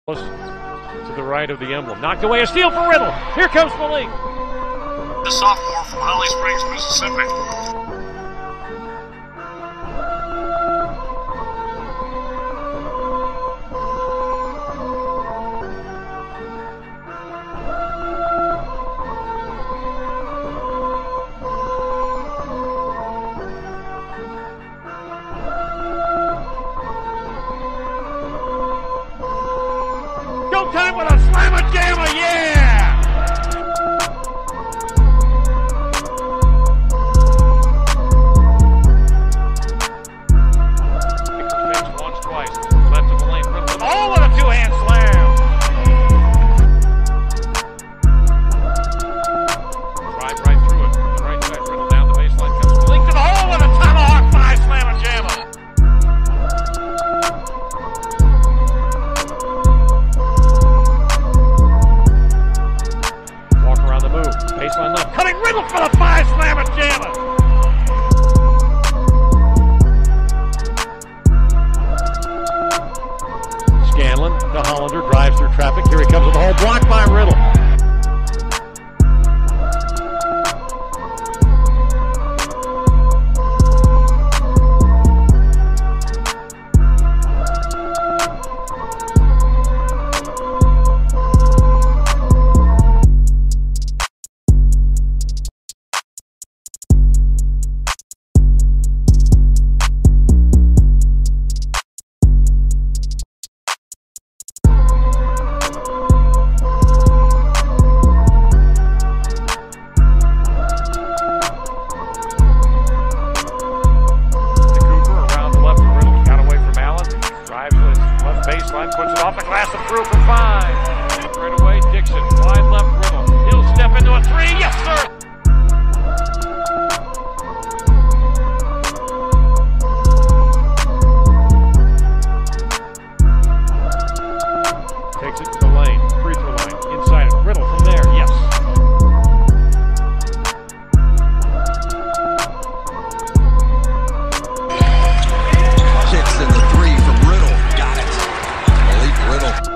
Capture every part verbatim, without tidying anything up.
To the right of the emblem. Knocked away, a steal for Riddle. Here comes Malik. The sophomore from Holly Springs, Mississippi. Time with a slammer jammer, yeah! Fakes once, twice. Left of the lane, Riddle with oh, what a two-hand slam! Drive right through it. The right side, Riddle down the baseline comes Malik to the hole with a tomahawk five slammer jammer. Baseline left, cutting Riddle for the five slammer jammer. Scanlon, the Hollander, drives through traffic. Here he comes with the hole blocked by Riddle. Baseline puts it off the glass and through for five. Right away, Dixon, wide left Riddle. He'll step into a three, yes sir! Takes it to the lane, free throw line, inside it, Riddle from there, yes. Kicks in the three from Riddle, got it. Malik Riddle.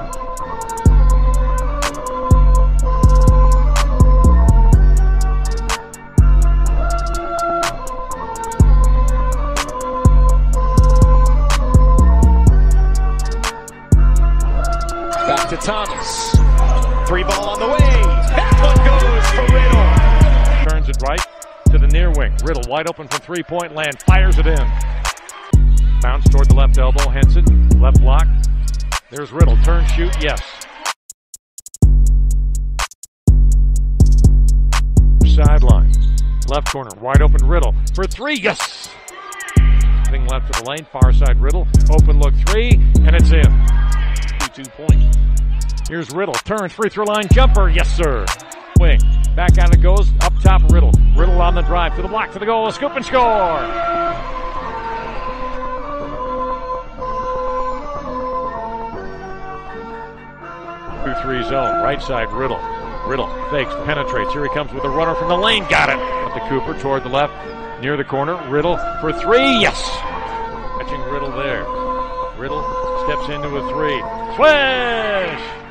Back to Thomas. Three ball on the way. That one goes for Riddle. Turns it right to the near wing. Riddle wide open from three-point land. Fires it in. Bounce toward the left elbow. Henson, left block. There's Riddle. Turn, shoot, yes. Sideline. Left corner. Wide open Riddle. For three, yes! Thing left to the lane. Far side Riddle. Open look three, and it's in. Two point. Here's Riddle. Turns, free throw line jumper, yes sir. Wing. Back out it goes. Up top Riddle. Riddle on the drive to the block, to the goal. A scoop and score! two three zone, right side Riddle. Riddle fakes, penetrates. Here he comes with a runner from the lane. Got it. Up to Cooper toward the left, near the corner. Riddle for three. Yes. Catching Riddle there. Riddle steps into a three. Swish!